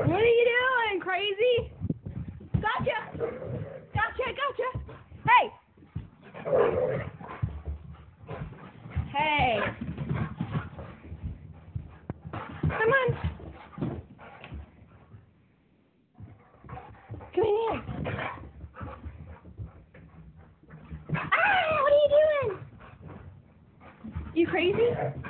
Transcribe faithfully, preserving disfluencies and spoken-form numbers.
What are you doing, crazy? Gotcha! Gotcha, gotcha! Hey! Hey! Come on! Come in here! Ah! What are you doing? You crazy?